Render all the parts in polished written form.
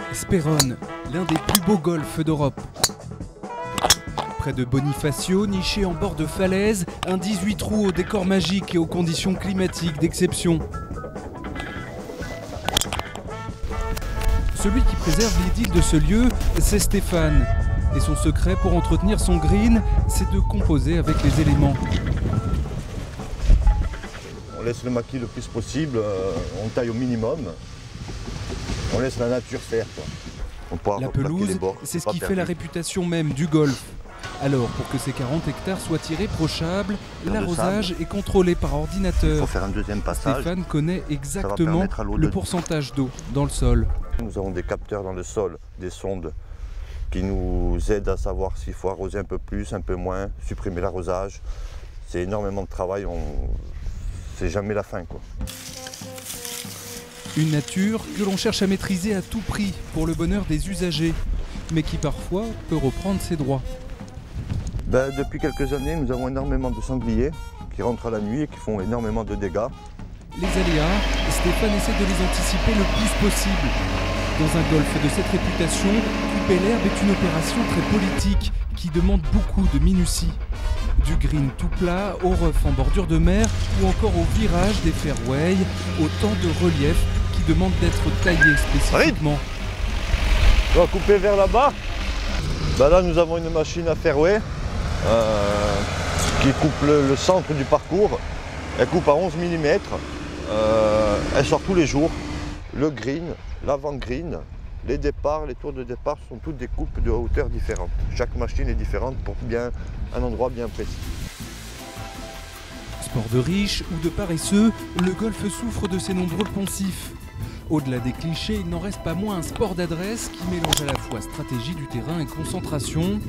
Sperone, l'un des plus beaux golfs d'Europe. Près de Bonifacio, niché en bord de falaise, un 18 trous au décor magique et aux conditions climatiques d'exception. Celui qui préserve l'idylle de ce lieu, c'est Stéphane. Et son secret pour entretenir son green, c'est de composer avec les éléments. On laisse le maquis le plus possible, on taille au minimum. On laisse la nature faire, quoi. La pelouse, c'est ce qui fait la réputation même du golf. Alors, pour que ces 40 hectares soient irréprochables, l'arrosage est contrôlé par ordinateur. Il faut faire un deuxième passage. Stéphane connaît exactement le pourcentage d'eau dans le sol. Nous avons des capteurs dans le sol, des sondes qui nous aident à savoir s'il faut arroser un peu plus, un peu moins, supprimer l'arrosage. C'est énormément de travail, c'est jamais la fin, quoi. Une nature que l'on cherche à maîtriser à tout prix pour le bonheur des usagers, mais qui parfois peut reprendre ses droits. Depuis quelques années, nous avons énormément de sangliers qui rentrent à la nuit et qui font énormément de dégâts. Les aléas, Stéphane essaie de les anticiper le plus possible. Dans un golf de cette réputation, couper l'herbe est une opération très politique qui demande beaucoup de minutie. Du green tout plat au rough en bordure de mer ou encore au virage des fairways, autant de reliefs qui demandent d'être taillés spécifiquement. On va couper vers là-bas. Là, nous avons une machine à fairway qui coupe le centre du parcours. Elle coupe à 11 mm. Elle sort tous les jours. Le green, l'avant-green, les départs, les tours de départ sont toutes des coupes de hauteur différentes. Chaque machine est différente pour un endroit bien précis. Sport de riches ou de paresseux, le golf souffre de ses nombreux poncifs. Au-delà des clichés, il n'en reste pas moins un sport d'adresse qui mélange à la fois stratégie du terrain et concentration.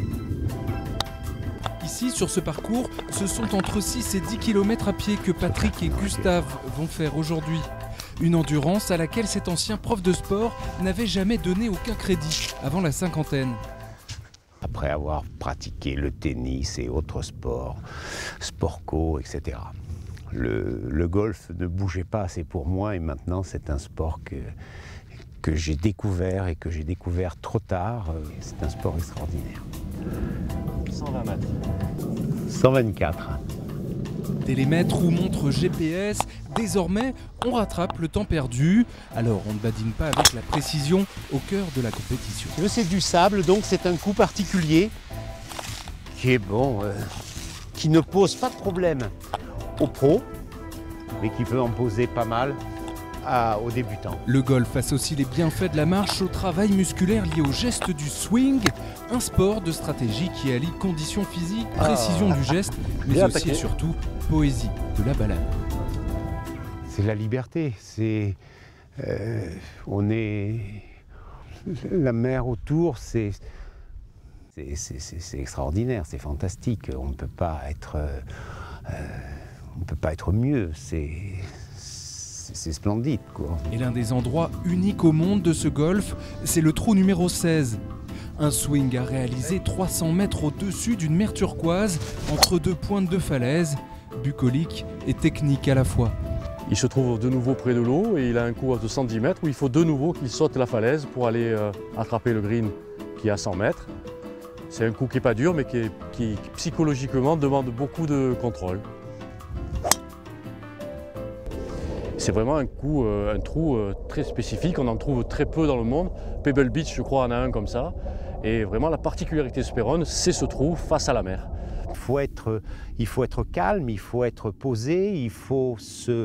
Ici, sur ce parcours, ce sont entre 6 et 10 km à pied que Patrick et Gustave vont faire aujourd'hui. Une endurance à laquelle cet ancien prof de sport n'avait jamais donné aucun crédit avant la cinquantaine. Après avoir pratiqué le tennis et autres sports, sport co, etc. Le golf ne bougeait pas assez pour moi et maintenant c'est un sport que j'ai découvert et que j'ai découvert trop tard. C'est un sport extraordinaire. 120 mètres. 124. Télémètre ou montre GPS, désormais on rattrape le temps perdu. Alors on ne badine pas avec la précision au cœur de la compétition. C'est du sable, donc c'est un coup particulier qui est bon, qui ne pose pas de problème aux pros, mais qui peut en poser pas mal aux débutants. Le golf associe les bienfaits de la marche au travail musculaire lié au geste du swing, un sport de stratégie qui allie conditions physiques, précision du geste, mais aussi et surtout poésie de la balade. C'est la liberté, on est la mer autour, c'est extraordinaire, c'est fantastique. On ne peut pas être mieux. C'est splendide, quoi. Et l'un des endroits uniques au monde de ce golf, c'est le trou numéro 16. Un swing à réaliser 300 mètres au-dessus d'une mer turquoise, entre deux pointes de falaise, bucolique et technique à la fois. Il se trouve de nouveau près de l'eau et il a un coup de 110 mètres où il faut de nouveau qu'il saute la falaise pour aller attraper le green qui est à 100 mètres. C'est un coup qui n'est pas dur mais qui psychologiquement demande beaucoup de contrôle. C'est vraiment un trou très spécifique, on en trouve très peu dans le monde. Pebble Beach, je crois, en a un comme ça. Et vraiment, la particularité de Sperone, c'est ce trou face à la mer. Il faut être calme, il faut être posé, il faut se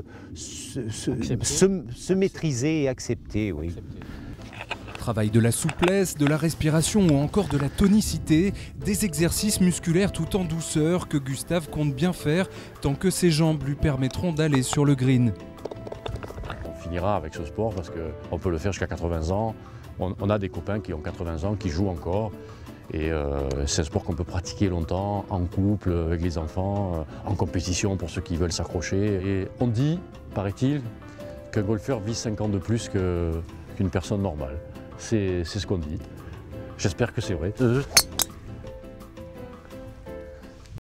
maîtriser et accepter, oui. Travail de la souplesse, de la respiration ou encore de la tonicité, des exercices musculaires tout en douceur que Gustave compte bien faire tant que ses jambes lui permettront d'aller sur le green. On finira avec ce sport parce qu'on peut le faire jusqu'à 80 ans. On a des copains qui ont 80 ans, qui jouent encore. Et c'est un sport qu'on peut pratiquer longtemps, en couple, avec les enfants, en compétition pour ceux qui veulent s'accrocher. Et on dit, paraît-il, qu'un golfeur vit 5 ans de plus qu'une personne normale. C'est ce qu'on dit. J'espère que c'est vrai.